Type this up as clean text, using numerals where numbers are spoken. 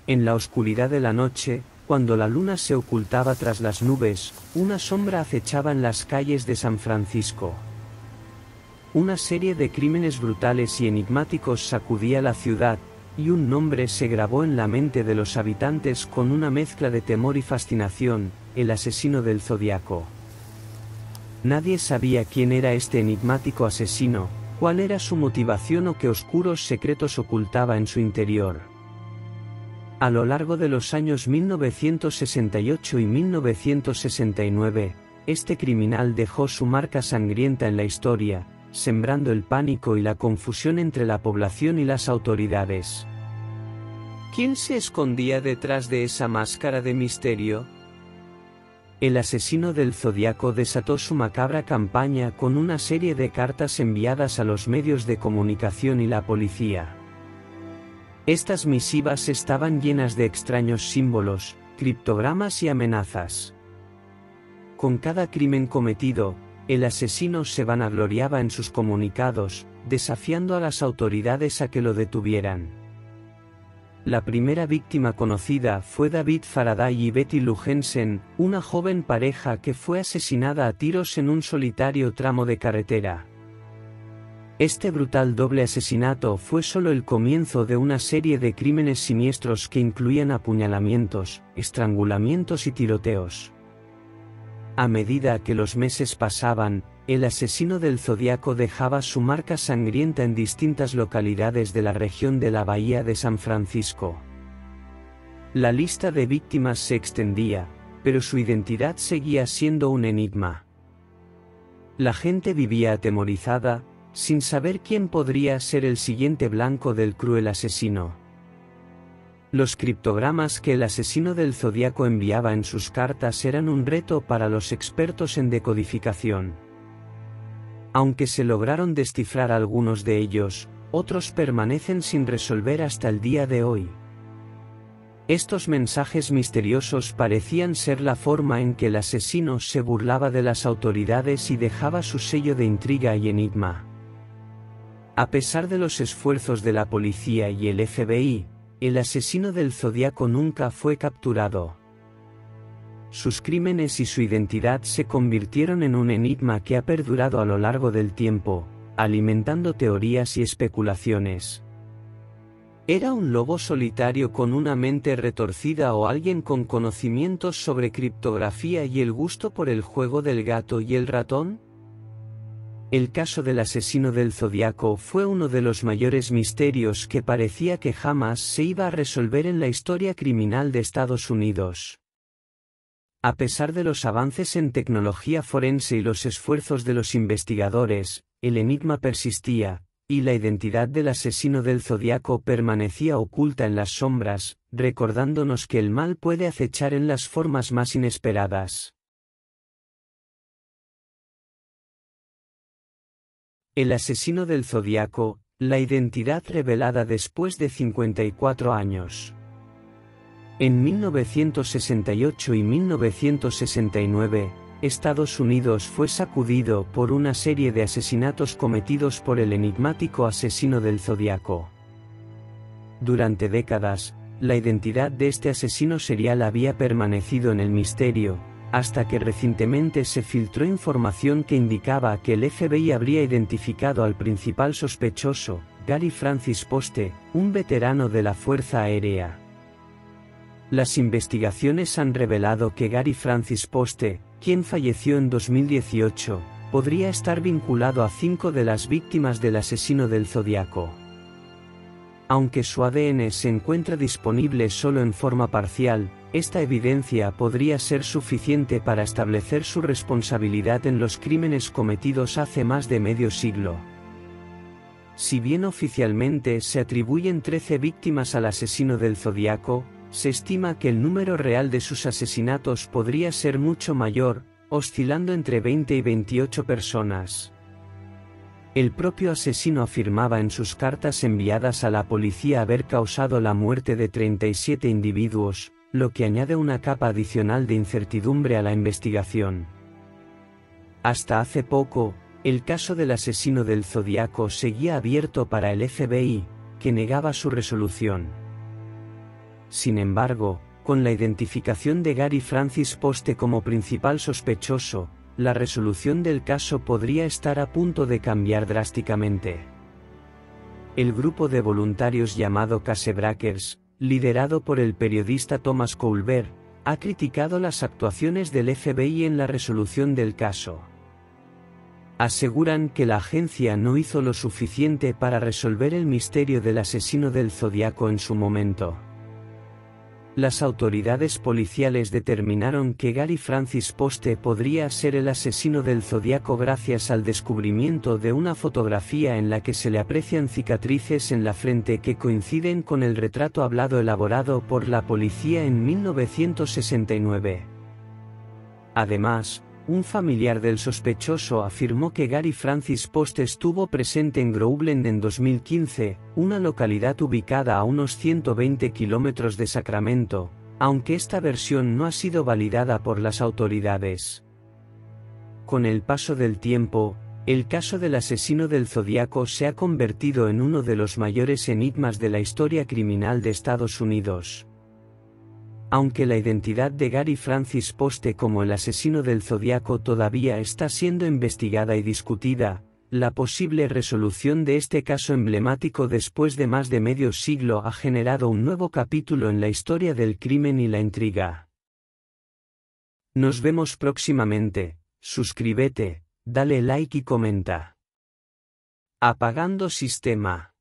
En la oscuridad de la noche, cuando la luna se ocultaba tras las nubes, una sombra acechaba en las calles de San Francisco. Una serie de crímenes brutales y enigmáticos sacudía la ciudad, y un nombre se grabó en la mente de los habitantes con una mezcla de temor y fascinación: el asesino del Zodiaco. Nadie sabía quién era este enigmático asesino, cuál era su motivación o qué oscuros secretos ocultaba en su interior. A lo largo de los años 1968 y 1969, este criminal dejó su marca sangrienta en la historia, sembrando el pánico y la confusión entre la población y las autoridades. ¿Quién se escondía detrás de esa máscara de misterio? El asesino del Zodiaco desató su macabra campaña con una serie de cartas enviadas a los medios de comunicación y la policía. Estas misivas estaban llenas de extraños símbolos, criptogramas y amenazas. Con cada crimen cometido, el asesino se vanagloriaba en sus comunicados, desafiando a las autoridades a que lo detuvieran. La primera víctima conocida fue David Faraday y Betty Lou Jensen, una joven pareja que fue asesinada a tiros en un solitario tramo de carretera. Este brutal doble asesinato fue solo el comienzo de una serie de crímenes siniestros que incluían apuñalamientos, estrangulamientos y tiroteos. A medida que los meses pasaban, el asesino del Zodiaco dejaba su marca sangrienta en distintas localidades de la región de la Bahía de San Francisco. La lista de víctimas se extendía, pero su identidad seguía siendo un enigma. La gente vivía atemorizada, sin saber quién podría ser el siguiente blanco del cruel asesino. Los criptogramas que el asesino del Zodiaco enviaba en sus cartas eran un reto para los expertos en decodificación. Aunque se lograron descifrar algunos de ellos, otros permanecen sin resolver hasta el día de hoy. Estos mensajes misteriosos parecían ser la forma en que el asesino se burlaba de las autoridades y dejaba su sello de intriga y enigma. A pesar de los esfuerzos de la policía y el FBI, el asesino del Zodiaco nunca fue capturado. Sus crímenes y su identidad se convirtieron en un enigma que ha perdurado a lo largo del tiempo, alimentando teorías y especulaciones. ¿Era un lobo solitario con una mente retorcida o alguien con conocimientos sobre criptografía y el gusto por el juego del gato y el ratón? El caso del asesino del Zodiaco fue uno de los mayores misterios que parecía que jamás se iba a resolver en la historia criminal de Estados Unidos. A pesar de los avances en tecnología forense y los esfuerzos de los investigadores, el enigma persistía, y la identidad del asesino del Zodiaco permanecía oculta en las sombras, recordándonos que el mal puede acechar en las formas más inesperadas. El asesino del Zodiaco, la identidad revelada después de 54 años. En 1968 y 1969, Estados Unidos fue sacudido por una serie de asesinatos cometidos por el enigmático asesino del Zodiaco. Durante décadas, la identidad de este asesino serial había permanecido en el misterio, hasta que recientemente se filtró información que indicaba que el FBI habría identificado al principal sospechoso, Gary Francis Poste, un veterano de la Fuerza Aérea. Las investigaciones han revelado que Gary Francis Poste, quien falleció en 2018, podría estar vinculado a 5 de las víctimas del asesino del Zodiaco. Aunque su ADN se encuentra disponible solo en forma parcial, esta evidencia podría ser suficiente para establecer su responsabilidad en los crímenes cometidos hace más de medio siglo. Si bien oficialmente se atribuyen 13 víctimas al asesino del Zodiaco, se estima que el número real de sus asesinatos podría ser mucho mayor, oscilando entre 20 y 28 personas. El propio asesino afirmaba en sus cartas enviadas a la policía haber causado la muerte de 37 individuos, lo que añade una capa adicional de incertidumbre a la investigación. Hasta hace poco, el caso del asesino del Zodiaco seguía abierto para el FBI, que negaba su resolución. Sin embargo, con la identificación de Gary Francis Poste como principal sospechoso, la resolución del caso podría estar a punto de cambiar drásticamente. El grupo de voluntarios llamado Casebreakers, liderado por el periodista Thomas Colbert, ha criticado las actuaciones del FBI en la resolución del caso. Aseguran que la agencia no hizo lo suficiente para resolver el misterio del asesino del Zodíaco en su momento. Las autoridades policiales determinaron que Gary Francis Poste podría ser el asesino del Zodíaco gracias al descubrimiento de una fotografía en la que se le aprecian cicatrices en la frente que coinciden con el retrato hablado elaborado por la policía en 1969. Además, un familiar del sospechoso afirmó que Gary Francis Poste estuvo presente en Groveland en 2015, una localidad ubicada a unos 120 kilómetros de Sacramento, aunque esta versión no ha sido validada por las autoridades. Con el paso del tiempo, el caso del asesino del Zodíaco se ha convertido en uno de los mayores enigmas de la historia criminal de Estados Unidos. Aunque la identidad de Gary Francis Poste como el asesino del Zodíaco todavía está siendo investigada y discutida, la posible resolución de este caso emblemático después de más de medio siglo ha generado un nuevo capítulo en la historia del crimen y la intriga. Nos vemos próximamente, suscríbete, dale like y comenta. Apagando sistema.